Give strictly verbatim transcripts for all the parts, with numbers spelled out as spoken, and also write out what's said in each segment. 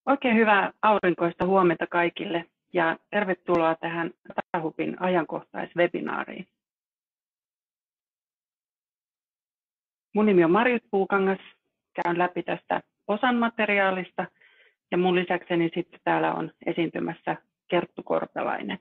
Oikein hyvää aurinkoista huomenta kaikille ja tervetuloa tähän Datahubin ajankohtaiswebinaariin. Mun nimi on Marjut Puukangas, käyn läpi tästä osan materiaalista ja mun lisäkseni sitten täällä on esiintymässä Kerttu Korpelainen.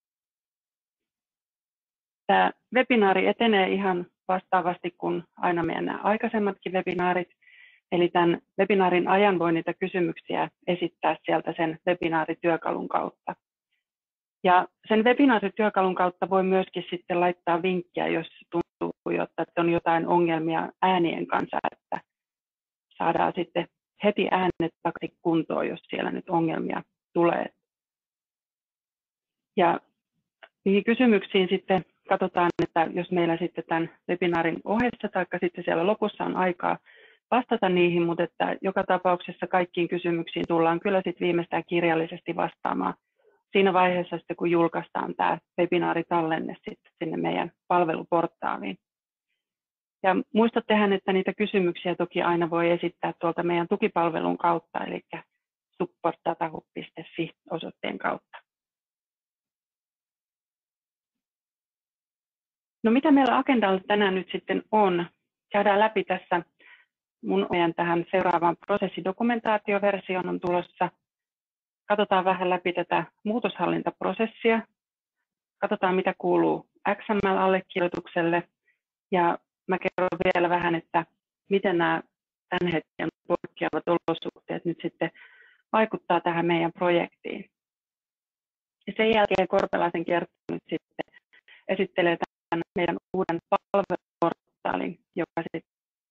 Tämä webinaari etenee ihan vastaavasti kuin aina meidän nämä aikaisemmatkin webinaarit. Eli tämän webinaarin ajan voi niitä kysymyksiä esittää sieltä sen webinaarityökalun kautta. Ja sen webinaarityökalun kautta voi myöskin sitten laittaa vinkkiä, jos tuntuu, että on jotain ongelmia äänien kanssa, että saadaan sitten heti äänet taksi kuntoon, jos siellä nyt ongelmia tulee. Ja niihin kysymyksiin sitten katsotaan, että jos meillä sitten tämän webinaarin ohessa tai sitten siellä lopussa on aikaa vastata niihin, mutta että joka tapauksessa kaikkiin kysymyksiin tullaan kyllä sitten viimeistään kirjallisesti vastaamaan siinä vaiheessa, sitten kun julkaistaan tämä webinaaritallenne sitten sinne meidän palveluportaaliin. Ja muistattehan, että niitä kysymyksiä toki aina voi esittää tuolta meidän tukipalvelun kautta, eli support datahub piste fi osoitteen kautta. No mitä meillä agendalla tänään nyt sitten on? Käydään läpi tässä. Mun ajan tähän seuraavaan prosessidokumentaatioversioon on tulossa. Katsotaan vähän läpi tätä muutoshallintaprosessia. Katsotaan, mitä kuuluu X M L-allekirjoitukselle. Ja mä kerron vielä vähän, että miten nämä tämän hetken poikkeavat olosuhteet nyt sitten vaikuttaa tähän meidän projektiin. Ja sen jälkeen Korpelaisen Kerttu nyt sitten esittelee tämän meidän uuden palveluportaalin, joka sitten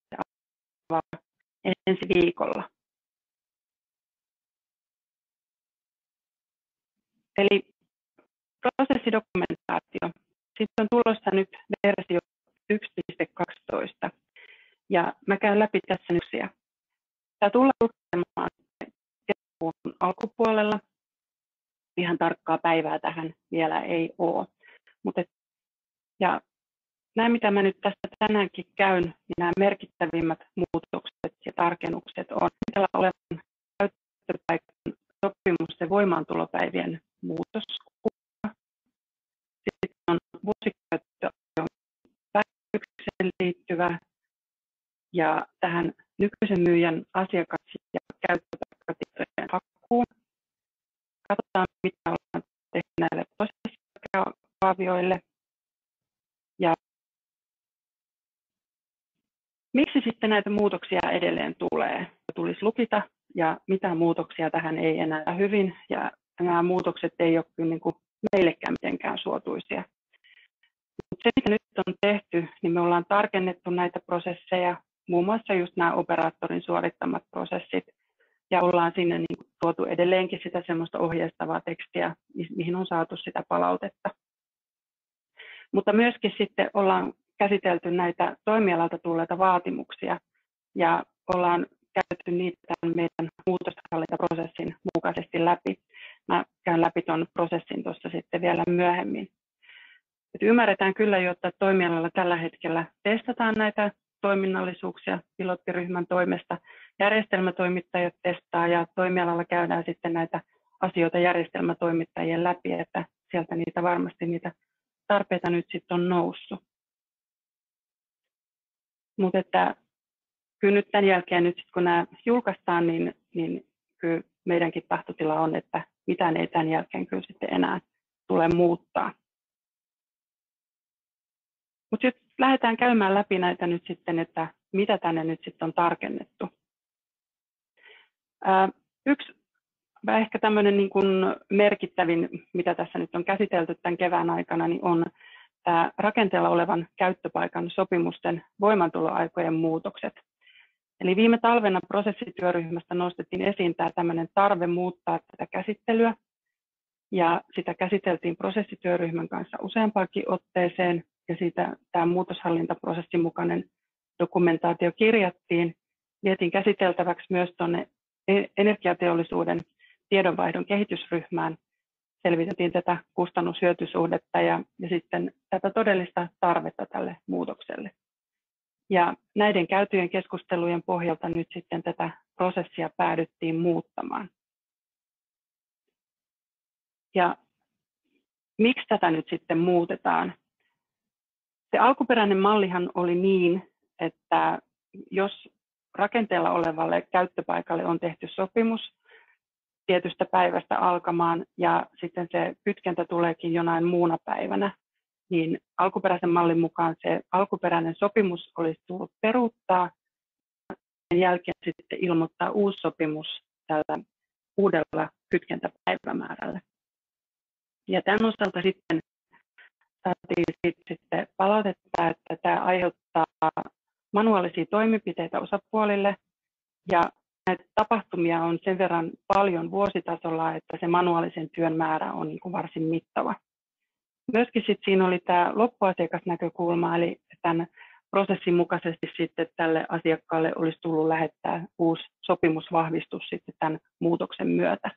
ensi viikolla. Eli prosessidokumentaatio. Sitten on tulossa nyt versio yksi piste kaksitoista. Ja mä käyn läpi tässä nyt. Tämä tullaan lukemaan kesäkuun alkupuolella. Ihan tarkkaa päivää tähän vielä ei ole. Mutta ja nämä, mitä mä nyt tästä tänäänkin käyn, niin nämä merkittävimmät muutokset ja tarkennukset on siellä olevan käyttöpaikan sopimusten voimaantulopäivien muutoskuva. Sitten on vuosikäyttöön päivitykseen liittyvä ja tähän nykyisen myyjän asiakas- ja käyttöpaikkatietojen hakuun. Katsotaan, mitä ollaan tehty näille prosessikaavioille. Ja miksi sitten näitä muutoksia edelleen tulee? Tulisi lukita ja mitään muutoksia tähän ei enää hyvin ja nämä muutokset ei ole kyllä niin kuin meillekään mitenkään suotuisia. Mutta se, mitä nyt on tehty, niin me ollaan tarkennettu näitä prosesseja, muun muassa just nämä operaattorin suorittamat prosessit ja ollaan sinne niin kuin tuotu edelleenkin sitä semmoista ohjeistavaa tekstiä, mihin on saatu sitä palautetta. Mutta myöskin sitten ollaan käsitelty näitä toimialalta tulleita vaatimuksia ja ollaan käytetty niitä tämän meidän muutoshallintaprosessin mukaisesti läpi. Mä käyn läpi tuon prosessin tuossa sitten vielä myöhemmin. Et ymmärretään kyllä jo, että toimialalla tällä hetkellä testataan näitä toiminnallisuuksia pilottiryhmän toimesta. Järjestelmätoimittajat testaa ja toimialalla käydään sitten näitä asioita järjestelmätoimittajien läpi, että sieltä niitä varmasti niitä tarpeita nyt sitten on noussut. Mutta että kyllä nyt tämän jälkeen, nyt sit kun nämä julkaistaan, niin, niin kyllä meidänkin tahtotila on, että mitään ei tämän jälkeen kyllä sitten enää tule muuttaa. Mutta sitten lähdetään käymään läpi näitä nyt sitten, että mitä tänne nyt sitten on tarkennettu. Ää, yksi ehkä tämmöinen niin kuin merkittävin, mitä tässä nyt on käsitelty tämän kevään aikana, niin on tämä rakenteella olevan käyttöpaikan sopimusten voimaantuloaikojen muutokset. Eli viime talvena prosessityöryhmästä nostettiin esiin tämä tämmöinen tarve muuttaa tätä käsittelyä. Ja sitä käsiteltiin prosessityöryhmän kanssa useampaankin otteeseen. Ja siitä tämä muutoshallintaprosessin mukainen dokumentaatio kirjattiin. Vietiin käsiteltäväksi myös tuonne energiateollisuuden tiedonvaihdon kehitysryhmään. Selvitettiin tätä kustannushyötysuhdetta ja, ja sitten tätä todellista tarvetta tälle muutokselle. Ja näiden käytyjen keskustelujen pohjalta nyt sitten tätä prosessia päädyttiin muuttamaan. Ja miksi tätä nyt sitten muutetaan? Se alkuperäinen mallihan oli niin, että jos rakenteella olevalle käyttöpaikalle on tehty sopimus tietystä päivästä alkamaan ja sitten se kytkentä tuleekin jonain muuna päivänä, niin alkuperäisen mallin mukaan se alkuperäinen sopimus olisi tullut peruuttaa ja sen jälkeen sitten ilmoittaa uusi sopimus tällä uudella kytkentäpäivämäärällä. Ja tämän osalta sitten saatiin sitten palautetta, että tämä aiheuttaa manuaalisia toimenpiteitä osapuolille ja näitä tapahtumia on sen verran paljon vuositasolla, että se manuaalisen työn määrä on niin kuin varsin mittava. Myöskin sitten siinä oli tämä loppuasiakasnäkökulma, eli tämän prosessin mukaisesti sitten tälle asiakkaalle olisi tullut lähettää uusi sopimusvahvistus sitten tämän muutoksen myötä.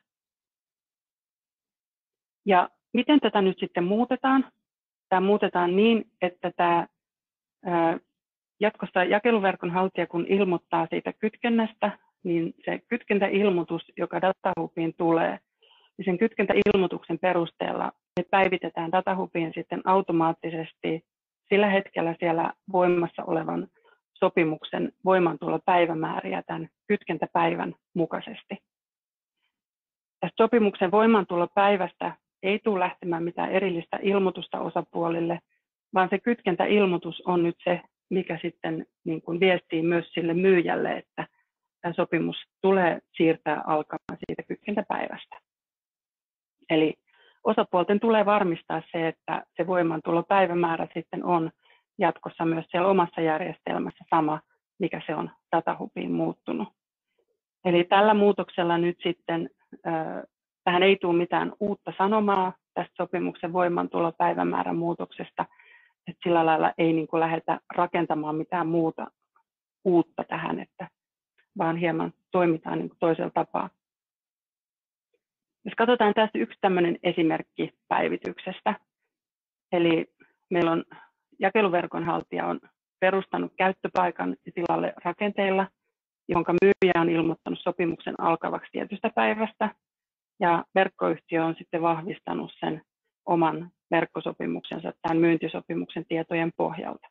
Ja miten tätä nyt sitten muutetaan? Tämä muutetaan niin, että tämä jatkossa jakeluverkon haltija, kun ilmoittaa siitä kytkennästä, niin se kytkentäilmoitus, joka DataHubiin tulee, niin sen kytkentäilmoituksen perusteella me päivitetään DataHubiin sitten automaattisesti sillä hetkellä siellä voimassa olevan sopimuksen voimaantulopäivämääriä tämän kytkentäpäivän mukaisesti. Tästä sopimuksen voimaantulopäivästä ei tule lähtemään mitään erillistä ilmoitusta osapuolille, vaan se kytkentäilmoitus on nyt se, mikä sitten niin kuin viestii myös sille myyjälle, että tämä sopimus tulee siirtää alkamaan siitä kytkentäpäivästä. Eli osapuolten tulee varmistaa se, että se voimaantulopäivämäärä sitten on jatkossa myös siellä omassa järjestelmässä sama, mikä se on DataHubiin muuttunut. Eli tällä muutoksella nyt sitten äh, tähän ei tule mitään uutta sanomaa tästä sopimuksen voimaantulopäivämäärän muutoksesta, että sillä lailla ei niin kuin lähdetä rakentamaan mitään muuta uutta tähän, että vaan hieman toimitaan niin kuin toisella tapaa. Jos katsotaan tästä yksi tämmöinen esimerkki päivityksestä, eli meillä on jakeluverkon haltija on perustanut käyttöpaikan tilalle rakenteilla, jonka myyjä on ilmoittanut sopimuksen alkavaksi tietystä päivästä, ja verkkoyhtiö on sitten vahvistanut sen oman verkkosopimuksensa tämän myyntisopimuksen tietojen pohjalta.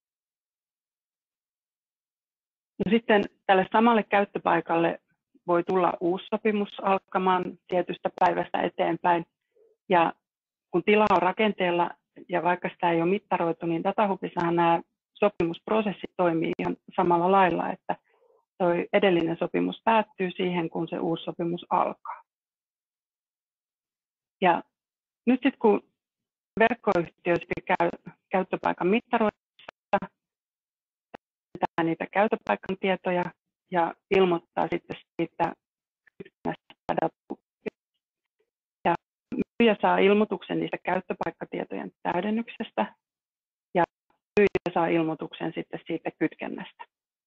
No sitten tälle samalle käyttöpaikalle voi tulla uusi sopimus alkamaan tietystä päivästä eteenpäin, ja kun tila on rakenteella ja vaikka sitä ei ole mittaroitu, niin DataHubissahan nämä sopimusprosessit toimii ihan samalla lailla, että tuo edellinen sopimus päättyy siihen, kun se uusi sopimus alkaa. Ja nyt sitten kun verkkoyhtiö käy käyttöpaikan mittaroinnissa, niitä käyttöpaikan tietoja ja ilmoittaa sitten siitä ja myyjä saa ilmoituksen niistä käyttöpaikkatietojen täydennyksestä ja myyjä saa ilmoituksen sitten siitä kytkennästä.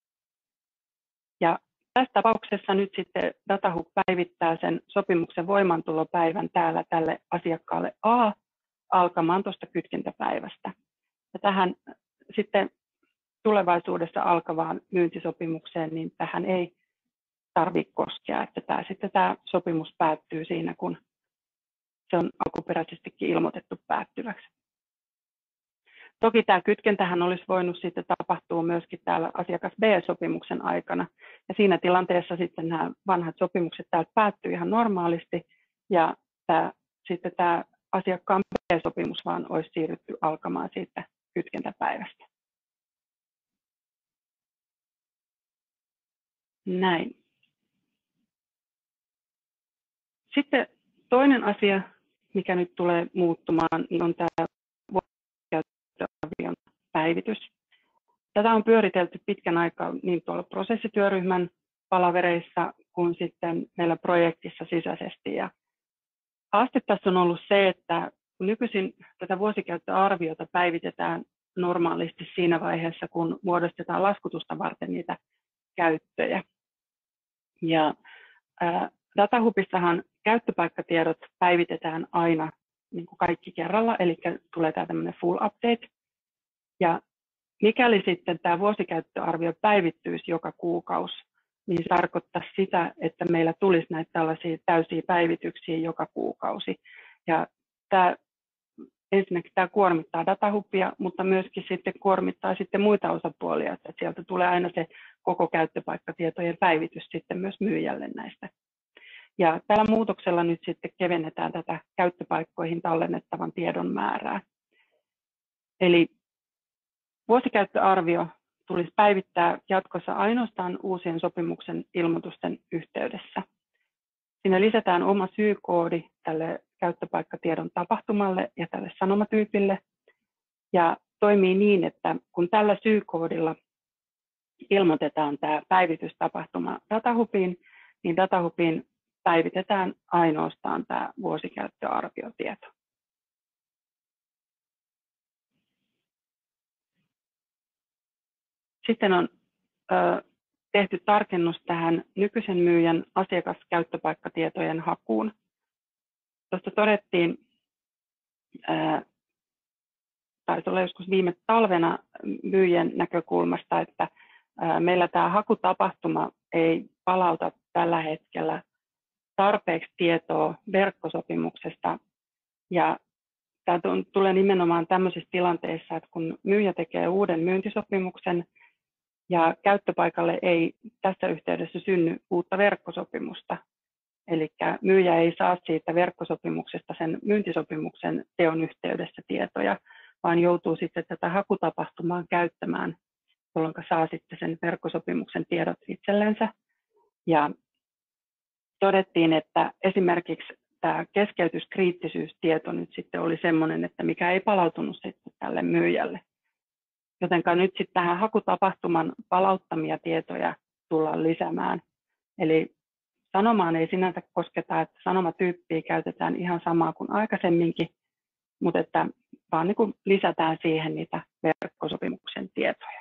Ja tässä tapauksessa nyt sitten DataHub päivittää sen sopimuksen voimaantulopäivän täällä tälle asiakkaalle A alkamaan tuosta kytkentäpäivästä. Ja tähän sitten tulevaisuudessa alkavaan myyntisopimukseen, niin tähän ei tarvitse koskea, että tämä, sitten tämä sopimus päättyy siinä, kun se on alkuperäisestikin ilmoitettu päättyväksi. Toki tämä kytkentähän olisi voinut sitten tapahtua myöskin täällä asiakas B-sopimuksen aikana, ja siinä tilanteessa sitten nämä vanhat sopimukset täältä päättyy ihan normaalisti, ja tämä, sitten tämä asiakkaan B-sopimus vaan olisi siirrytty alkamaan siitä kytkentäpäivästä. Näin. Sitten toinen asia, mikä nyt tulee muuttumaan, niin on tämä voimankäyttöarvion päivitys. Tätä on pyöritelty pitkän aikaa niin tuolla prosessityöryhmän palavereissa kuin sitten meillä projektissa sisäisesti. Ja haaste tässä on ollut se, että nykyisin tätä vuosikäyttöarviota päivitetään normaalisti siinä vaiheessa, kun muodostetaan laskutusta varten niitä käyttöjä. Ja ää, DataHubissahan käyttöpaikkatiedot päivitetään aina niin kuin kaikki kerralla, eli tulee tämä tämmöinen full update. Ja mikäli sitten tämä vuosikäyttöarvio päivittyisi joka kuukausi, niin se tarkoittaa sitä, että meillä tulisi näitä tällaisia täysiä päivityksiä joka kuukausi. Ja tämä, ensinnäkin tämä kuormittaa datahubia, mutta myöskin sitten kuormittaa sitten muita osapuolia, että sieltä tulee aina se koko käyttöpaikkatietojen päivitys sitten myös myyjälle näistä. Ja tällä muutoksella nyt sitten kevennetään tätä käyttöpaikkoihin tallennettavan tiedon määrää. Eli vuosikäyttöarvio tulisi päivittää jatkossa ainoastaan uusien sopimuksen ilmoitusten yhteydessä. Siinä lisätään oma syykoodi tälle käyttöpaikkatiedon tapahtumalle ja tälle sanomatyypille. Ja toimii niin, että kun tällä syykoodilla ilmoitetaan tämä päivitystapahtuma datahubiin, niin datahubiin päivitetään ainoastaan tämä vuosikäyttöarviotieto. Sitten on ö, tehty tarkennus tähän nykyisen myyjän asiakaskäyttöpaikkatietojen hakuun. Tuosta todettiin, ää, taisi olla joskus viime talvena myyjän näkökulmasta, että ää, meillä tämä hakutapahtuma ei palauta tällä hetkellä tarpeeksi tietoa verkkosopimuksesta. Ja tämä tulee nimenomaan tämmöisissä tilanteissa, että kun myyjä tekee uuden myyntisopimuksen ja käyttöpaikalle ei tässä yhteydessä synny uutta verkkosopimusta. Eli myyjä ei saa siitä verkkosopimuksesta sen myyntisopimuksen teon yhteydessä tietoja, vaan joutuu sitten tätä hakutapahtumaa käyttämään, jolloin saa sitten sen verkkosopimuksen tiedot itsellensä. Ja todettiin, että esimerkiksi tämä keskeytyskriittisyystieto nyt sitten oli sellainen, että mikä ei palautunut sitten tälle myyjälle. Jotenka nyt sitten tähän hakutapahtuman palauttamia tietoja tullaan lisäämään. Eli sanomaan ei sinänsä kosketa, että sanomatyyppiä käytetään ihan samaa kuin aikaisemminkin, mutta että vaan niin kuin lisätään siihen niitä verkkosopimuksen tietoja.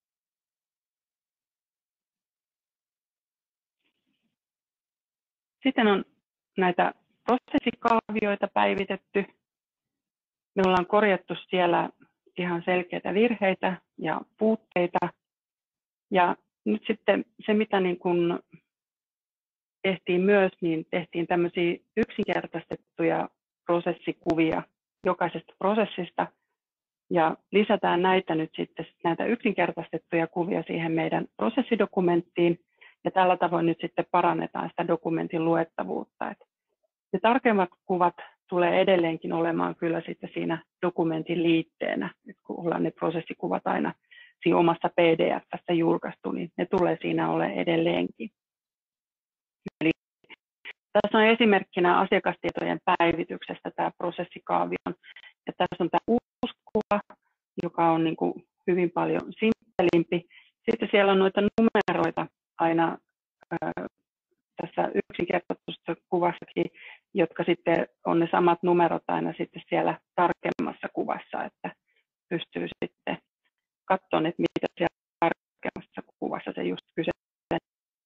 Sitten on näitä prosessikaavioita päivitetty. Me ollaan korjattu siellä ihan selkeitä virheitä ja puutteita. Ja nyt sitten se, mitä niin kuin tehtiin myös, niin tehtiin tämmöisiä yksinkertaistettuja prosessikuvia jokaisesta prosessista. Ja lisätään näitä nyt sitten, näitä yksinkertaistettuja kuvia siihen meidän prosessidokumenttiin. Ja tällä tavoin nyt sitten parannetaan sitä dokumentin luettavuutta. Ja tarkemmat kuvat tulee edelleenkin olemaan kyllä sitten siinä dokumentin liitteenä, kun ollaan ne prosessikuvat aina siinä omassa P D F:ssä julkaistu, niin ne tulee siinä ole edelleenkin. Eli tässä on esimerkkinä asiakastietojen päivityksestä tämä prosessikaavion. Ja tässä on tämä uusi kuva, joka on niin kuin hyvin paljon simppelimpi. Sitten siellä on noita numeroita aina ää, tässä yksinkertaistussa kuvassakin, jotka sitten on ne samat numerot aina sitten siellä tarkemmassa kuvassa, että pystyy sitten katsomaan, että mitä siellä tarkemmassa kuvassa se just kyseinen.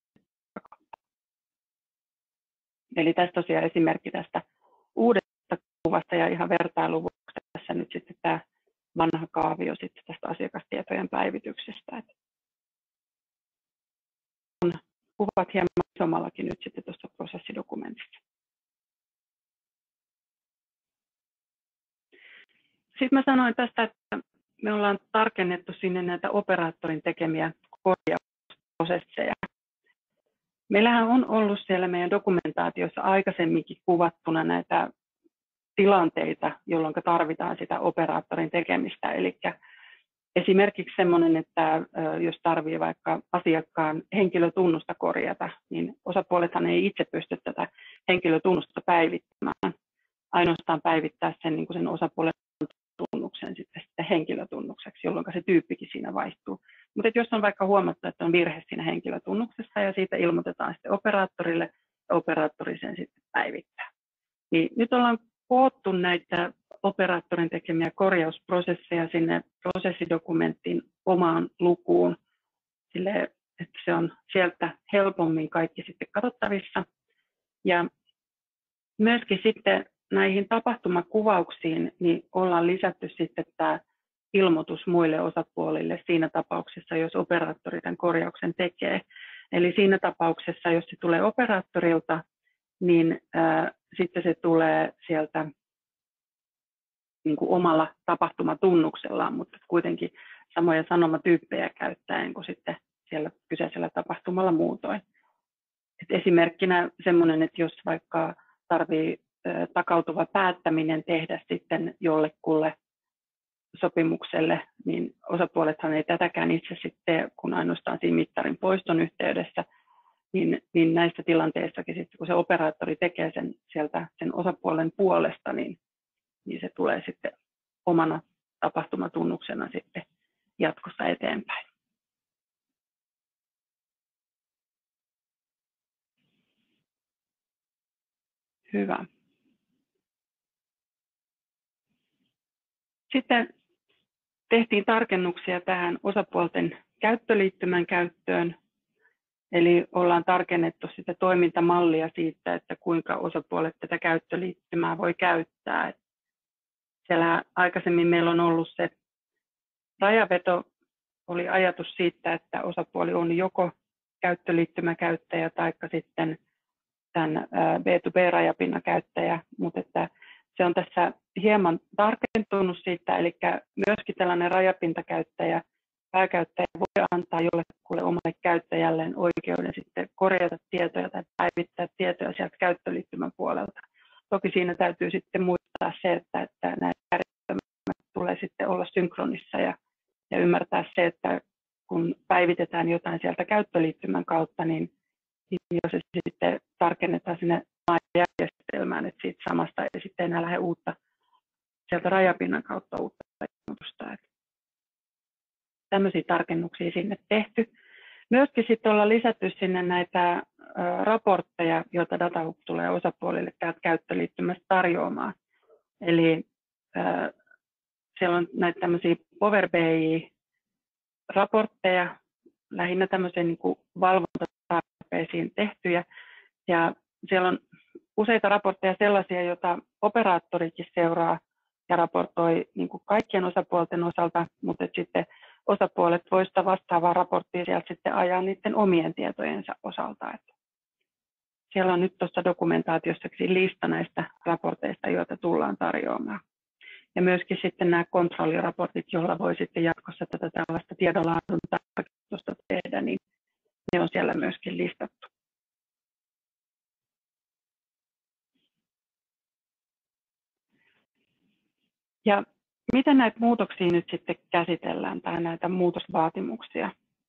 Eli tässä tosiaan esimerkki tästä uudesta kuvasta ja ihan vertailuvuoksi tässä nyt sitten tämä vanha kaavio sitten tästä asiakastietojen päivityksestä. Että on kuvat hieman isommallakin nyt sitten tuossa prosessidokumentissa. Sitten mä sanoin tästä, että me ollaan tarkennettu sinne näitä operaattorin tekemiä korjausprosesseja. Meillähän on ollut siellä meidän dokumentaatiossa aikaisemminkin kuvattuna näitä tilanteita, jolloin tarvitaan sitä operaattorin tekemistä. Eli esimerkiksi sellainen, että jos tarvitsee vaikka asiakkaan henkilötunnusta korjata, niin osapuolethan ei itse pysty tätä henkilötunnusta päivittämään. Ainoastaan päivittää sen, niin kuin sen osapuolen tunnuksen sitten, sitten henkilötunnukseksi, jolloin se tyyppikin siinä vaihtuu. Mutta jos on vaikka huomattu, että on virhe siinä henkilötunnuksessa ja siitä ilmoitetaan sitten operaattorille ja operaattori sen sitten päivittää. Niin nyt ollaan koottu näitä operaattorin tekemiä korjausprosesseja sinne prosessidokumentin omaan lukuun, sille, että se on sieltä helpommin kaikki sitten katsottavissa. Ja myöskin sitten näihin tapahtumakuvauksiin niin ollaan lisätty sitten tämä ilmoitus muille osapuolille siinä tapauksessa, jos operaattori tämän korjauksen tekee. Eli siinä tapauksessa, jos se tulee operaattorilta, niin ää, sitten se tulee sieltä niin kuin omalla tapahtumatunnuksellaan, mutta kuitenkin samoja sanomatyyppejä käyttäen kuin sitten siellä kyseisellä tapahtumalla muutoin. Et esimerkkinä semmoinen, että jos vaikka tarvii takautuva päättäminen tehdä sitten jollekulle sopimukselle, niin osapuolethan ei tätäkään itse sitten, kun ainoastaan siinä mittarin poiston yhteydessä, niin, niin näissä tilanteissakin sitten, kun se operaattori tekee sen sieltä sen osapuolen puolesta, niin, niin se tulee sitten omana tapahtumatunnuksena sitten jatkossa eteenpäin. Hyvä. Sitten tehtiin tarkennuksia tähän osapuolten käyttöliittymän käyttöön. Eli ollaan tarkennettu sitä toimintamallia siitä, että kuinka osapuolet tätä käyttöliittymää voi käyttää. Siellä aikaisemmin meillä on ollut se rajaveto, oli ajatus siitä, että osapuoli on joko käyttöliittymäkäyttäjä tai sitten tämän B to B-rajapinnan käyttäjä, mutta että se on tässä hieman tarkentunut siitä, eli myöskin tällainen rajapintakäyttäjä, pääkäyttäjä voi antaa jollekulle omalle käyttäjälleen oikeuden sitten korjata tietoja tai päivittää tietoja sieltä käyttöliittymän puolelta. Toki siinä täytyy sitten muistaa se, että, että nämä järjestelmät tulee sitten olla synkronissa ja, ja ymmärtää se, että kun päivitetään jotain sieltä käyttöliittymän kautta, niin, niin jos se sitten tarkennetaan sinne järjestelmään, että siitä samasta ei sitten enää lähde uutta sieltä rajapinnan kautta uutta ilmoitusta. Tämmöisiä tarkennuksia sinne tehty. Myöskin sitten ollaan lisätty sinne näitä raportteja, joita DataHub tulee osapuolille täältä käyttöliittymästä tarjoamaan. Eli äh, siellä on näitä tämmöisiä Power B I-raportteja, lähinnä tämmöisiin niin kuin valvontatarpeisiin tehtyjä. Ja siellä on useita raportteja sellaisia, joita operaattorikin seuraa ja raportoi niin kuin kaikkien osapuolten osalta, mutta sitten osapuolet voivat sitä vastaavaa raporttia sieltä sitten ajaa niiden omien tietojensa osalta. Että siellä on nyt tuossa dokumentaatiossakin lista näistä raporteista, joita tullaan tarjoamaan. Ja myöskin sitten nämä kontrolliraportit, joilla voi sitten jatkossa tätä tällaista tiedonlaadun tarkistusta tehdä, niin ne on siellä myöskin listattu. Ja miten näitä muutoksia nyt sitten käsitellään tai näitä muutosvaatimuksia?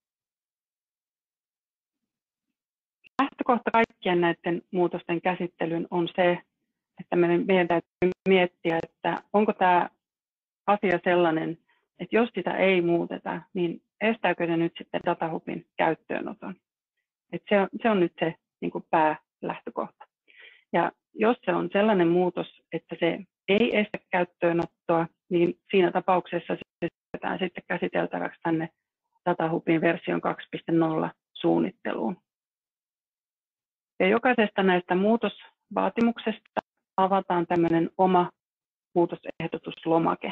Lähtökohta kaikkien näiden muutosten käsittelyyn on se, että meidän täytyy miettiä, että onko tämä asia sellainen, että jos sitä ei muuteta, niin estääkö se nyt sitten DataHubin käyttöönoton? Että se, on, se on nyt se niin kuin päälähtökohta. Ja jos se on sellainen muutos, että se ei estä käyttöönottoa, niin siinä tapauksessa se siirretään sitten käsiteltäväksi tänne DataHubin version kaksi piste nolla suunnitteluun. Ja jokaisesta näistä muutosvaatimuksesta avataan tämmöinen oma muutosehdotuslomake.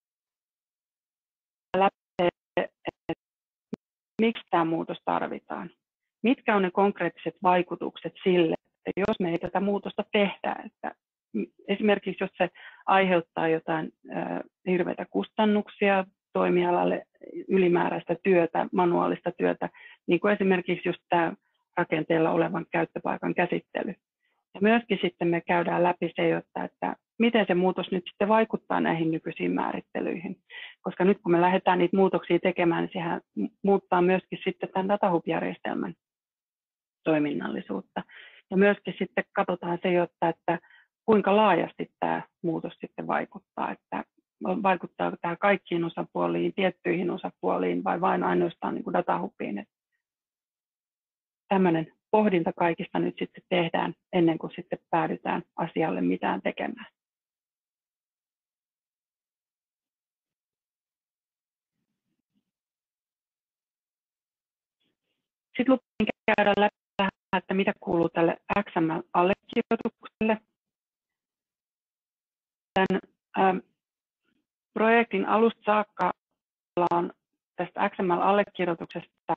Läpi, että miksi tämä muutos tarvitaan? Mitkä on ne konkreettiset vaikutukset sille, että jos me ei tätä muutosta tehdä, että esimerkiksi jos se aiheuttaa jotain äh, hirveitä kustannuksia toimialalle, ylimääräistä työtä, manuaalista työtä, niin kuin esimerkiksi just tämä rakenteella olevan käyttöpaikan käsittely. Ja myöskin sitten me käydään läpi se, että, että miten se muutos nyt sitten vaikuttaa näihin nykyisiin määrittelyihin. Koska nyt kun me lähdetään niitä muutoksia tekemään, niin sehän muuttaa myöskin sitten tämän DataHub-järjestelmän toiminnallisuutta. Ja myöskin sitten katsotaan se, että, että kuinka laajasti tämä muutos sitten vaikuttaa, että vaikuttaako tämä kaikkiin osapuoliin, tiettyihin osapuoliin vai vain ainoastaan niin kuin DataHubiin. Tämmöinen pohdinta kaikista nyt sitten tehdään ennen kuin sitten päädytään asialle mitään tekemään. Sitten lupaan käydä läpi, että mitä kuuluu tälle X M L-allekirjoitukselle. Tämän ähm, projektin alusta saakka on tästä X M L-allekirjoituksesta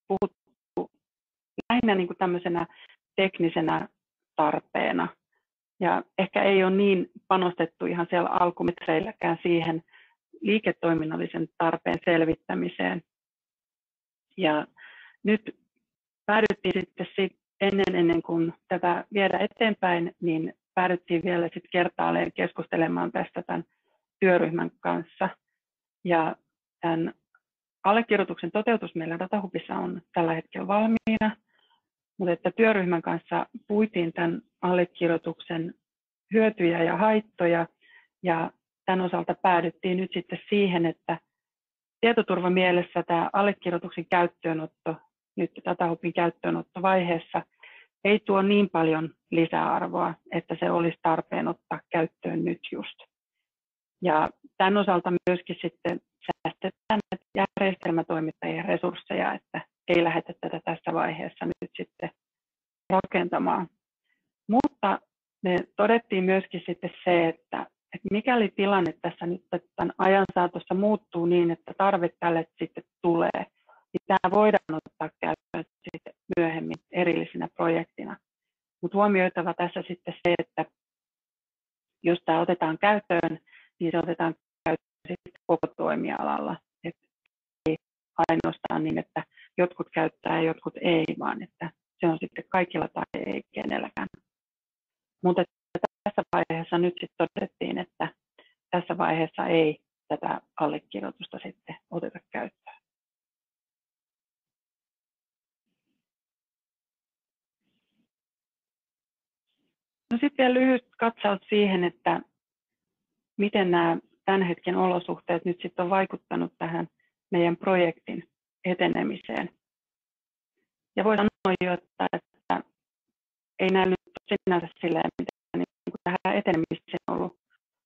puhuttu lähinnä niin kuin tämmöisenä teknisenä tarpeena. Ja ehkä ei ole niin panostettu ihan siellä alkumetreilläkään siihen liiketoiminnallisen tarpeen selvittämiseen. Ja nyt päädyttiin sitten ennen, ennen kuin tätä viedä eteenpäin, niin päädyttiin vielä sitten kertaalleen keskustelemaan tästä tämän työryhmän kanssa. Ja tämän allekirjoituksen toteutus meillä Datahubissa on tällä hetkellä valmiina, mutta että työryhmän kanssa puitiin tämän allekirjoituksen hyötyjä ja haittoja, ja tämän osalta päädyttiin nyt sitten siihen, että tietoturvamielessä tämä allekirjoituksen käyttöönotto, nyt Datahubin käyttöönottovaiheessa, ei tuo niin paljon lisäarvoa, että se olisi tarpeen ottaa käyttöön nyt just. Ja tämän osalta myöskin sitten säästetään järjestelmätoimittajien resursseja, että ei lähdetä tätä tässä vaiheessa nyt sitten rakentamaan. Mutta me todettiin myöskin sitten se, että, että mikäli tilanne tässä nyt tämän ajan saatossa muuttuu niin, että tarve tälle sitten tulee, niin tämä voidaan ottaa käyttöön sitten myöhemmin erillisenä projektina. Mutta huomioitava tässä sitten se, että jos tämä otetaan käyttöön, niin se otetaan käyttöön sitten koko toimialalla. Et ei ainoastaan niin, että jotkut käyttää ja jotkut ei, vaan että se on sitten kaikilla tai ei kenelläkään. Mutta tässä vaiheessa nyt sitten todettiin, että tässä vaiheessa ei tätä allekirjoitusta sitten oteta käyttöön. No sitten vielä lyhyt katsaus siihen, että miten nämä tämän hetken olosuhteet nyt sitten on vaikuttanut tähän meidän projektin etenemiseen. Ja voi sanoa jo, että, että ei näy nyt sinänsä silleen, mitä niin tähän etenemiseen on ollut.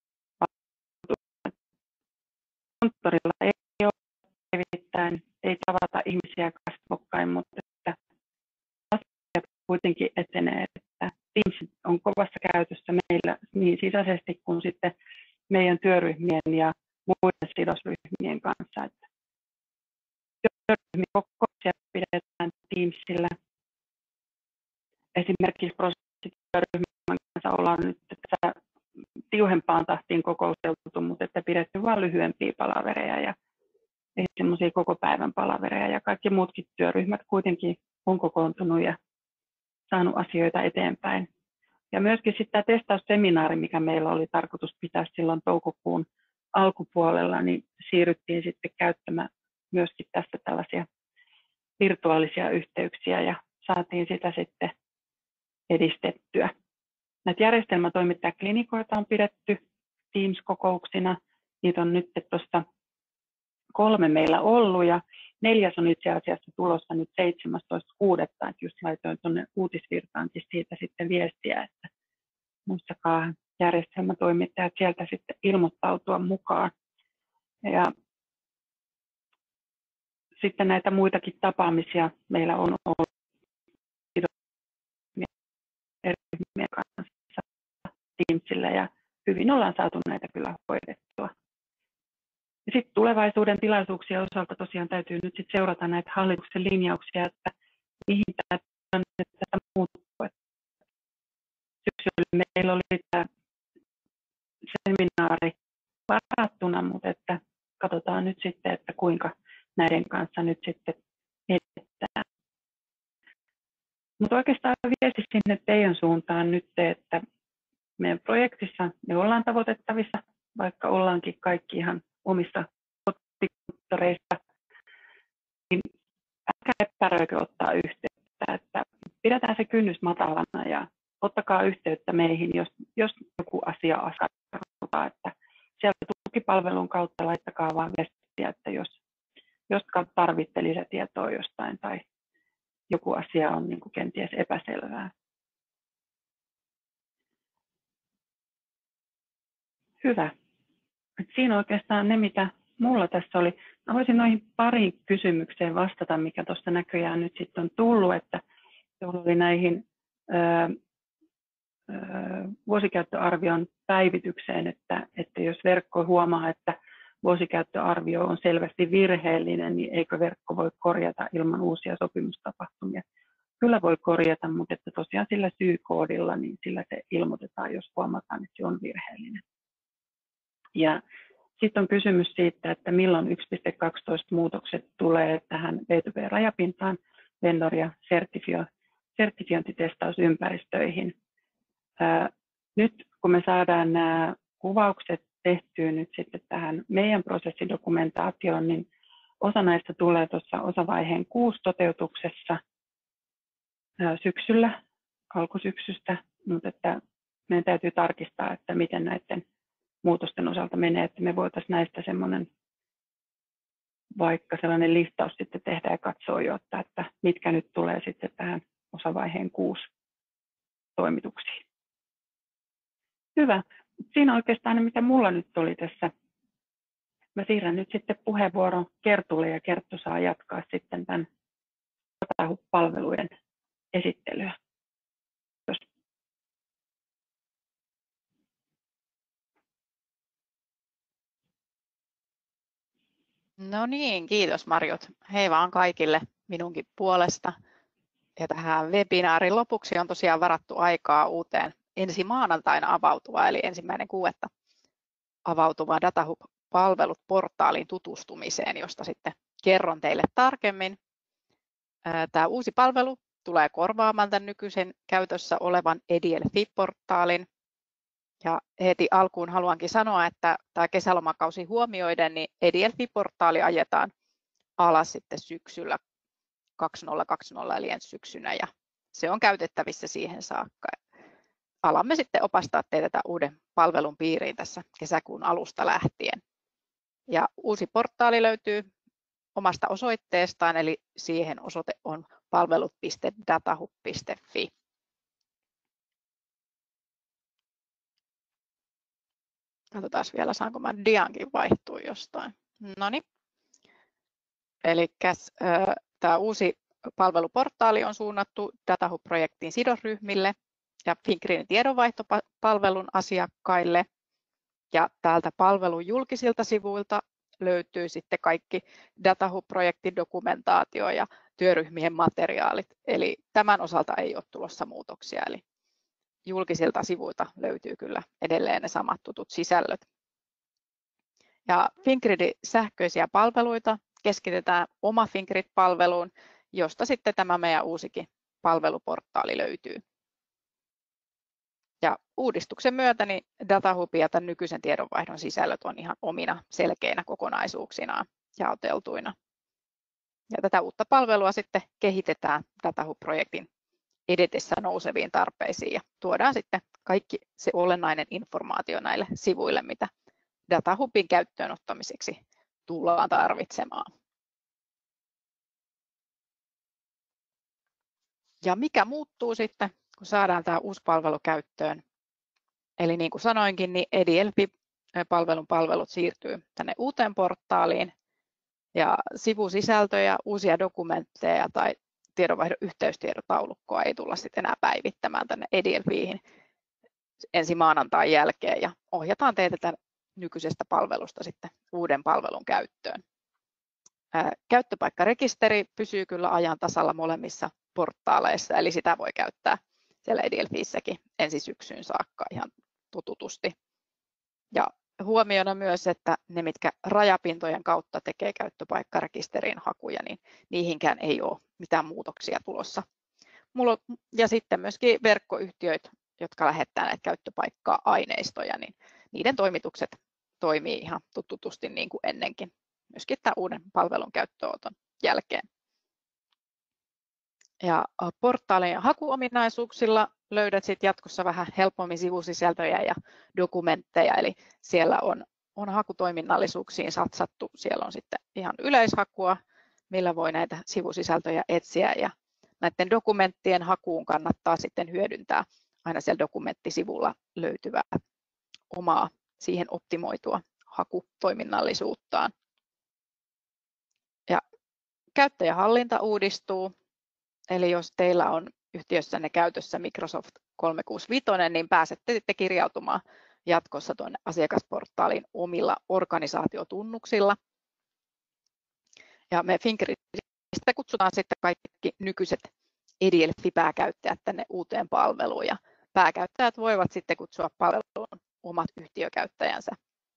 Konttorilla ei ole päivittäin, ei tavata ihmisiä kasvokkain, mutta että asiat kuitenkin etenee, että Teams on kovassa käytössä meillä niin sisäisesti kuin sitten meidän työryhmien ja muiden sidosryhmien kanssa. Että työryhmien kokouksia pidetään Teamsillä. Esimerkiksi prosessityöryhmän kanssa ollaan nyt tässä tiuhempaan tahtiin kokousteltu, mutta että pidetty vain lyhyempiä palavereja ja ei semmoisia koko päivän palavereja. Ja kaikki muutkin työryhmät kuitenkin on kokoontunut ja saanut asioita eteenpäin. Ja myöskin sitten tämä testausseminaari, mikä meillä oli tarkoitus pitää silloin toukokuun alkupuolella, niin siirryttiin sitten käyttämään myöskin tästä tällaisia virtuaalisia yhteyksiä ja saatiin sitä sitten edistettyä. Näitä järjestelmätoimittajaklinikoita on pidetty Teams-kokouksina. Niitä on nyt tuossa kolme meillä ollut ja neljäs on itse asiassa tulossa nyt seitsemästoista kuudetta Että just laitoin tuonne uutisvirtaankin siitä sitten viestiä, että muistakaa järjestelmätoimittajat sieltä sitten ilmoittautua mukaan. Ja sitten näitä muitakin tapaamisia meillä on ollut eri ryhmien kanssa Teamsillä ja hyvin ollaan saatu näitä kyllä hoidettua. Ja sitten tulevaisuuden tilaisuuksien osalta tosiaan täytyy nyt sit seurata näitä hallituksen linjauksia, että mihin tämä tästä muuttuu. Syksyllä meillä oli tämä seminaari varattuna, mutta että katsotaan nyt sitten, että kuinka näiden kanssa nyt sitten edetään. Mutta oikeastaan viesti sinne teidän suuntaan nyt, että meidän projektissa me ollaan tavoitettavissa, vaikka ollaankin kaikki ihan omissa kotikonttoreissa, niin älkää epäröikö ottaa yhteyttä, että pidetään se kynnys matalana ja ottakaa yhteyttä meihin, jos, jos joku asia askarruttaa, että sieltä tukipalvelun kautta laittakaa vaan viestiä, että jos, jos tarvitte lisätietoa jostain tai joku asia on niin kuin kenties epäselvää. Hyvä. Siinä oikeastaan ne, mitä mulla tässä oli. Mä voisin noihin pariin kysymykseen vastata, mikä tuossa näköjään nyt sitten on tullut, että tuolla oli näihin ää, ää, vuosikäyttöarvion päivitykseen, että, että jos verkko huomaa, että vuosikäyttöarvio on selvästi virheellinen, niin eikö verkko voi korjata ilman uusia sopimustapahtumia. kyllä voi korjata, mutta että tosiaan sillä syykoodilla, niin sillä se ilmoitetaan, jos huomataan, että se on virheellinen. Ja sitten on kysymys siitä, että milloin yksi piste kaksitoista muutokset tulee tähän B two B-rajapintaan, vendor- ja sertifio, sertifiointitestausympäristöihin. Ää, nyt kun me saadaan nämä kuvaukset tehtyä nyt sitten tähän meidän prosessidokumentaatioon, niin osa näistä tulee tuossa osavaiheen kuusi toteutuksessa ää, syksyllä, alkusyksystä, mutta että meidän täytyy tarkistaa, että miten näiden muutosten osalta menee, että me voitaisiin näistä semmoinen vaikka sellainen listaus sitten tehdä ja katsoa jo, että, että mitkä nyt tulee sitten tähän osavaiheen kuusi toimituksiin. Hyvä. Siinä oikeastaan ne, mitä mulla nyt oli tässä. Mä siirrän nyt sitten puheenvuoron Kertulle ja Kerttu saa jatkaa sitten tämän palveluiden esittelyä. Kiitos. No niin, kiitos Marjut. Hei vaan kaikille minunkin puolesta. Ja tähän webinaarin lopuksi on tosiaan varattu aikaa uuteen ensi maanantaina avautuvaa, eli ensimmäinen kuudetta avautuvaa DataHub-palvelut portaaliin tutustumiseen, josta sitten kerron teille tarkemmin. Tämä uusi palvelu tulee korvaamaan tämän nykyisen käytössä olevan Edielfi-portaalin. Ja heti alkuun haluankin sanoa, että tämä kesälomakausi huomioiden, niin Edielfi-portaali ajetaan alas sitten syksyllä kaksituhattakaksikymmentä eli ensi syksynä, ja se on käytettävissä siihen saakka. Alamme sitten opastaa teitä tämän uuden palvelun piiriin tässä kesäkuun alusta lähtien. Ja uusi portaali löytyy omasta osoitteestaan, eli siihen osoite on palvelut piste datahub piste fi. Katsotaan vielä, saanko mä diankin vaihtua jostain. Noniin. Eli tämä uusi palveluportaali on suunnattu DataHub-projektin sidosryhmille ja Fingridin tiedonvaihtopalvelun asiakkaille. Ja täältä palvelun julkisilta sivuilta löytyy sitten kaikki DataHub-projektin dokumentaatio ja työryhmien materiaalit. Eli tämän osalta ei ole tulossa muutoksia. Eli julkisilta sivuilta löytyy kyllä edelleen ne samat tutut sisällöt. Ja Fingridin sähköisiä palveluita keskitetään oma Fingrid-palveluun, josta sitten tämä meidän uusikin palveluportaali löytyy. Ja uudistuksen myötä niin DataHub ja tämän nykyisen tiedonvaihdon sisällöt on ihan omina selkeinä kokonaisuuksinaan jaoteltuina. Ja tätä uutta palvelua sitten kehitetään DataHub-projektin edetessä nouseviin tarpeisiin ja tuodaan sitten kaikki se olennainen informaatio näille sivuille, mitä DataHubin käyttöön ottamiseksi tullaan tarvitsemaan. Ja mikä muuttuu sitten, kun saadaan tämä uusi palvelu käyttöön? Eli niin kuin sanoinkin, niin Edielfi-palvelun palvelut siirtyy tänne uuteen portaaliin ja sivusisältöjä, uusia dokumentteja tai tiedonvaihdon yhteystiedotaulukkoa ei tulla sitten enää päivittämään tänne Edielfiin ensi maanantain jälkeen ja ohjataan teitä tämän nykyisestä palvelusta sitten uuden palvelun käyttöön. Käyttöpaikkarekisteri pysyy kyllä ajan tasalla molemmissa portaaleissa, eli sitä voi käyttää siellä Edielfissäkin ensi syksyyn saakka ihan tututusti. Ja huomiona myös, että ne, mitkä rajapintojen kautta tekee käyttöpaikkarekisteriin hakuja, niin niihinkään ei ole mitään muutoksia tulossa. Ja sitten myöskin verkkoyhtiöt, jotka lähettää näitä käyttöpaikka-aineistoja, niin niiden toimitukset toimii ihan tututusti niin kuin ennenkin, myöskin tämän uuden palvelun käyttöönoton jälkeen. Ja portaalin hakuominaisuuksilla löydät sit jatkossa vähän helpommin sivusisältöjä ja dokumentteja, eli siellä on, on hakutoiminnallisuuksiin satsattu. Siellä on sitten ihan yleishakua, millä voi näitä sivusisältöjä etsiä, ja näiden dokumenttien hakuun kannattaa sitten hyödyntää aina siellä dokumenttisivulla löytyvää omaa siihen optimoitua hakutoiminnallisuuttaan. Ja käyttäjähallinta uudistuu. Eli jos teillä on yhtiössänne käytössä Microsoft kolmesataakuusikymmentäviisi, niin pääsette sitten kirjautumaan jatkossa tuonne asiakasportaaliin omilla organisaatiotunnuksilla. Ja me Fingridistä kutsutaan sitten kaikki nykyiset Edielfi-pääkäyttäjät tänne uuteen palveluun ja pääkäyttäjät voivat sitten kutsua palveluun omat yhtiökäyttäjänsä.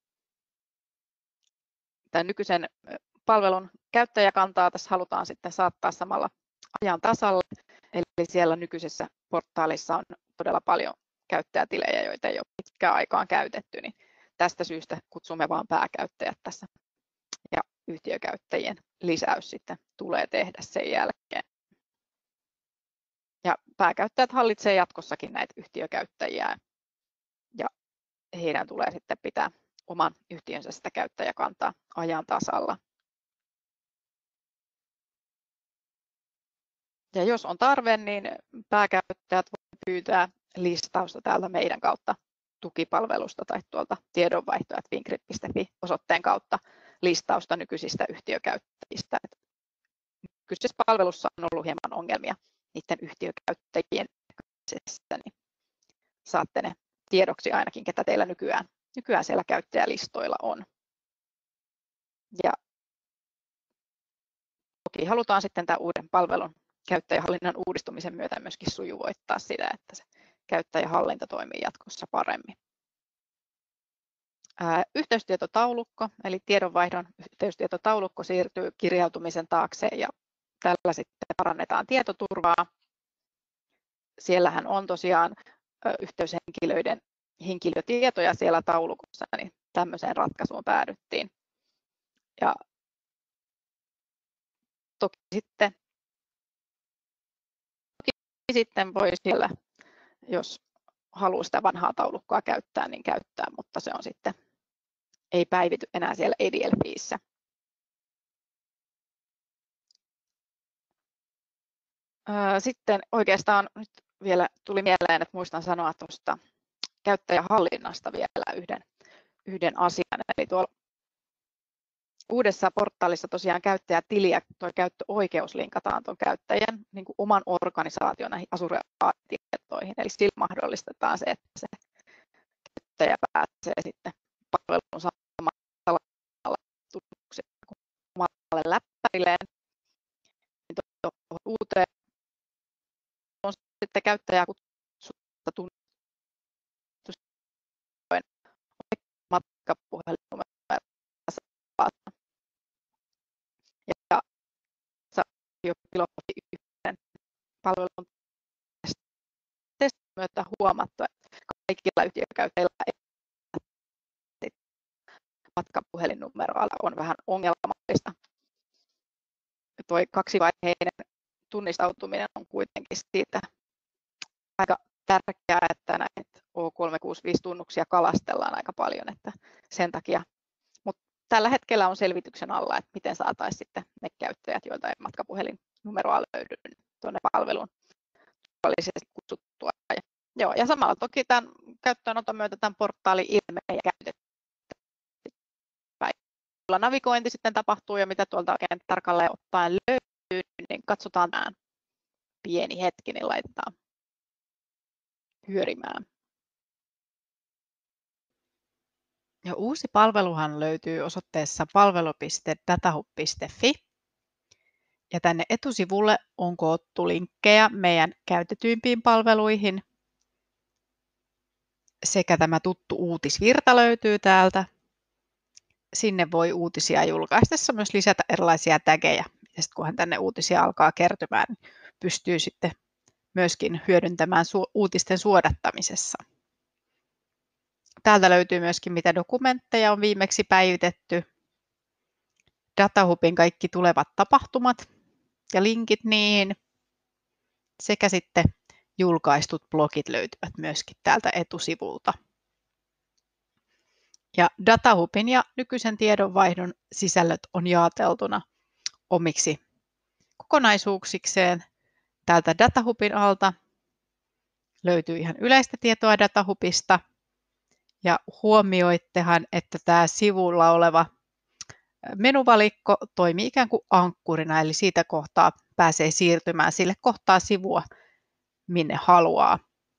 Tämän nykyisen palvelun käyttäjäkantaa tässä halutaan sitten saattaa samalla ajan tasalle, eli siellä nykyisessä portaalissa on todella paljon käyttäjätilejä, joita ei ole pitkään aikaan käytetty, niin tästä syystä kutsumme vain pääkäyttäjät tässä ja yhtiökäyttäjien lisäys sitten tulee tehdä sen jälkeen. Ja pääkäyttäjät hallitsevat jatkossakin näitä yhtiökäyttäjiä ja heidän tulee sitten pitää oman yhtiönsä sitä käyttäjäkantaa ajan tasalla. Ja jos on tarve, niin pääkäyttäjät voivat pyytää listausta täältä meidän kautta tukipalvelusta tai tuolta tiedonvaihto at fingrid piste fi osoitteen kautta listausta nykyisistä yhtiökäyttäjistä. Nykyisessä palvelussa on ollut hieman ongelmia niiden yhtiökäyttäjien kanssa, niin saatte ne tiedoksi ainakin, ketä teillä nykyään, nykyään siellä käyttäjälistoilla on. Ja toki halutaan sitten tämän uuden palvelun käyttäjähallinnan uudistumisen myötä myöskin sujuvoittaa sitä, että se käyttäjähallinta toimii jatkossa paremmin. Ää, yhteystietotaulukko, eli tiedonvaihdon yhteystietotaulukko siirtyy kirjautumisen taakse ja tällä sitten parannetaan tietoturvaa. Siellähän on tosiaan yhteyshenkilöiden henkilötietoja siellä taulukossa, niin tämmöiseen ratkaisuun päädyttiin. Ja toki sitten, toki sitten voi siellä, jos haluaa sitä vanhaa taulukkoa käyttää, niin käyttää, mutta se on sitten, ei päivity enää siellä Edielfiissä. Sitten oikeastaan nyt vielä tuli mieleen, että muistan sanoa tuosta käyttäjähallinnasta vielä yhden, yhden asian. Eli tuolla uudessa portaalissa tosiaan käyttäjätili ja tuo käyttöoikeus linkataan tuon käyttäjän niin kuin oman organisaation näihin Azure-tietoihin. Eli sillä mahdollistetaan se, että se käyttäjä pääsee sitten palvelun samalla tunnuksella kuin omalle läppärilleen. Tuohon uuteen on sitten käyttäjä kutsutta tunnistustojen matkapuhelinnumeroa. Ja jo pilotti yhden palvelun testin myötä huomattu, että kaikilla yhtiökäyttäjillä ei matkapuhelinnumeroa on vähän ongelmallista. Tuo kaksivaiheinen tunnistautuminen on kuitenkin siitä aika tärkeää, että näitä O kolmesataakuusikymmentäviisi-tunnuksia kalastellaan aika paljon, että sen takia. Mutta tällä hetkellä on selvityksen alla, että miten saataisiin sitten ne käyttäjät, joilta ei matkapuhelinnumeroa löydy tuonne palveluun turvallisesti kutsuttua. Ja, joo, ja samalla toki tämän käyttöönoton myötä tämän portaalin ilmeen ja käytettävä. Navigointi sitten tapahtuu ja mitä tuolta oikein tarkalleen ottaen löytyy, niin katsotaan tämän pieni hetki, niin laitetaan hyörimään. Ja uusi palveluhan löytyy osoitteessa palvelu piste datahub piste fi. Ja tänne etusivulle on koottu linkkejä meidän käytetyimpiin palveluihin. Sekä tämä tuttu uutisvirta löytyy täältä. Sinne voi uutisia julkaistessa myös lisätä erilaisia tägejä. Ja sitten kunhan tänne uutisia alkaa kertymään, niin pystyy sitten myöskin hyödyntämään su- uutisten suodattamisessa. Täältä löytyy myöskin, mitä dokumentteja on viimeksi päivitetty. Datahubin kaikki tulevat tapahtumat ja linkit niihin. Sekä sitten julkaistut blogit löytyvät myöskin täältä etusivulta. Ja Datahubin ja nykyisen tiedonvaihdon sisällöt on jaoteltuna omiksi kokonaisuuksikseen. Täältä Datahubin alta löytyy ihan yleistä tietoa Datahubista. Ja huomioittehan, että tämä sivulla oleva menuvalikko toimii ikään kuin ankkurina, eli siitä kohtaa pääsee siirtymään sille kohtaa sivua, minne haluaa.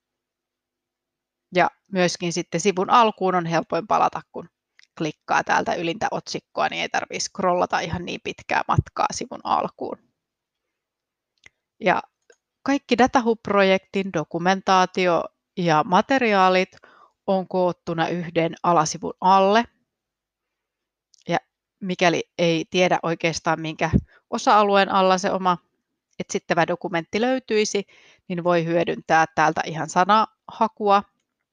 Ja myöskin sitten sivun alkuun on helpoin palata, kun klikkaa täältä ylintä otsikkoa, niin ei tarvitse scrollata ihan niin pitkää matkaa sivun alkuun. Ja Kaikki DataHub-projektin dokumentaatio ja materiaalit on koottuna yhden alasivun alle. Ja mikäli ei tiedä oikeastaan minkä osa-alueen alla se oma etsittävä dokumentti löytyisi, niin voi hyödyntää täältä ihan sanahakua.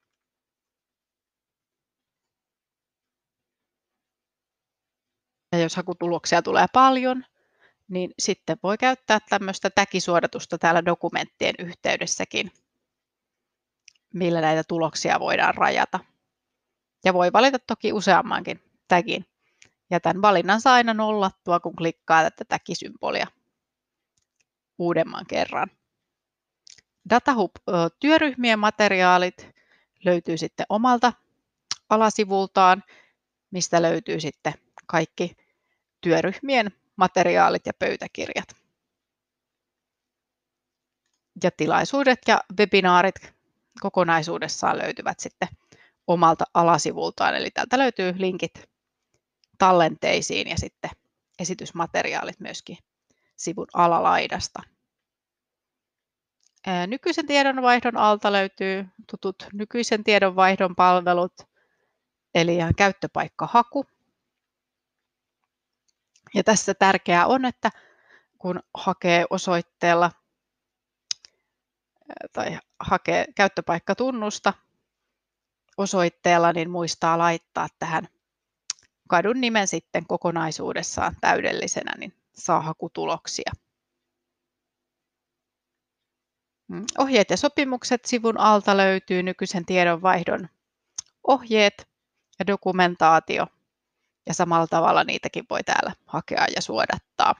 Ja jos hakutuloksia tulee paljon, niin sitten voi käyttää tämmöistä täkisuodatusta täällä dokumenttien yhteydessäkin, millä näitä tuloksia voidaan rajata. Ja voi valita toki useammankin tagin. Jätän valinnan saa aina nollattua, kun klikkaa tätä tag-symbolia uudemman kerran. DataHub-työryhmien materiaalit löytyy sitten omalta alasivultaan, mistä löytyy sitten kaikki työryhmien materiaalit ja pöytäkirjat. Ja tilaisuudet ja webinaarit kokonaisuudessaan löytyvät sitten omalta alasivultaan, eli täältä löytyy linkit tallenteisiin ja sitten esitysmateriaalit myöskin sivun alalaidasta. Nykyisen tiedonvaihdon alta löytyy tutut nykyisen tiedonvaihdon palvelut, eli ihan käyttöpaikkahaku. Ja tässä tärkeää on, että kun hakee osoitteella tai hakee käyttöpaikkatunnusta osoitteella, niin muistaa laittaa tähän kadun nimen sitten kokonaisuudessaan täydellisenä, niin saa hakutuloksia. Ohjeet ja sopimukset sivun alta löytyy nykyisen tiedonvaihdon ohjeet ja dokumentaatio. Ja samalla tavalla niitäkin voi täällä hakea ja suodattaa.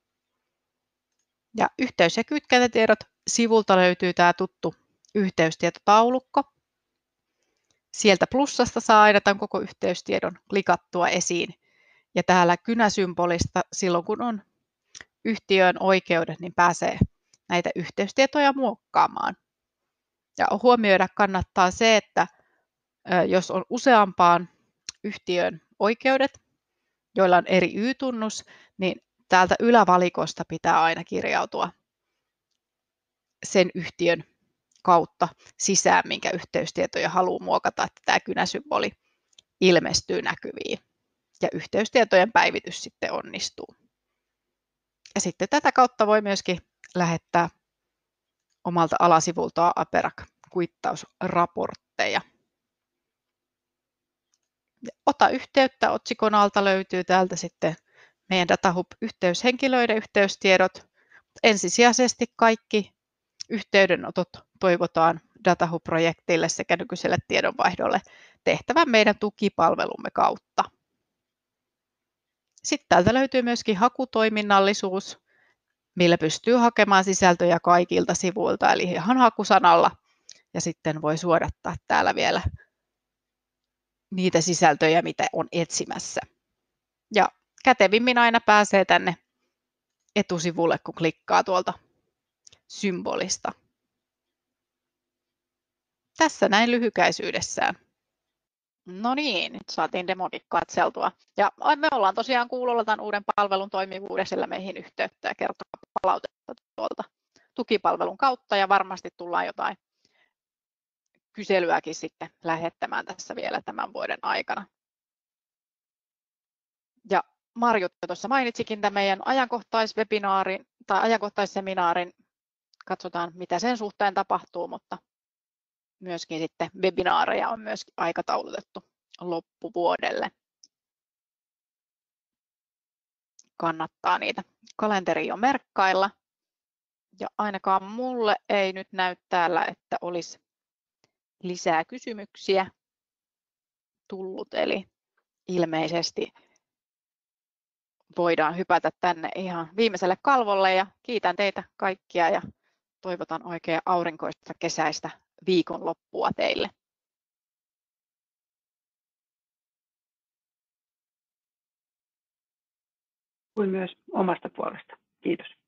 Ja yhteys- ja kytkentätiedot sivulta löytyy tämä tuttu yhteystietotaulukko. Sieltä plussasta saa aina tämän koko yhteystiedon klikattua esiin. Ja täällä kynäsymbolista silloin kun on yhtiön oikeudet, niin pääsee näitä yhteystietoja muokkaamaan. Ja huomioida kannattaa se, että jos on useampaan yhtiön oikeudet, joilla on eri Y-tunnus, niin täältä ylävalikosta pitää aina kirjautua sen yhtiön kautta sisään, minkä yhteystietoja haluaa muokata, että tämä kynäsymboli ilmestyy näkyviin. Ja yhteystietojen päivitys sitten onnistuu. Ja sitten tätä kautta voi myöskin lähettää omalta alasivultaan Aperac-kuittausraportteja. Ota yhteyttä otsikon alta löytyy täältä sitten meidän DataHub-yhteyshenkilöiden yhteystiedot. Ensisijaisesti kaikki yhteydenotot toivotaan DataHub-projektille sekä nykyiselle tiedonvaihdolle tehtävän meidän tukipalvelumme kautta. Sitten täältä löytyy myöskin hakutoiminnallisuus, millä pystyy hakemaan sisältöjä kaikilta sivuilta, eli ihan hakusanalla. Ja sitten voi suodattaa täällä vielä niitä sisältöjä, mitä on etsimässä. Ja kätevimmin aina pääsee tänne etusivulle, kun klikkaa tuolta symbolista. Tässä näin lyhykäisyydessään. No niin, nyt saatiin demokin katseltua. Ja me ollaan tosiaan kuulolla tämän uuden palvelun toimivuudessa, sillä meihin yhteyttä ja kertoa palautetta tuolta tukipalvelun kautta ja varmasti tullaan jotain kyselyäkin sitten lähettämään tässä vielä tämän vuoden aikana. Ja Marjut tuossa mainitsikin tämän meidän ajankohtaiswebinaarin tai ajankohtaisseminaarin. Katsotaan, mitä sen suhteen tapahtuu, mutta myöskin sitten webinaareja on myös aikataulutettu loppuvuodelle. Kannattaa niitä kalenteriin jo merkkailla. Ja ainakaan mulle ei nyt näy täällä, että olisi lisää kysymyksiä tullut, eli ilmeisesti voidaan hypätä tänne ihan viimeiselle kalvolle ja kiitän teitä kaikkia ja toivotan oikein aurinkoista kesäistä viikonloppua teille. Kuin myös omasta puolesta. Kiitos.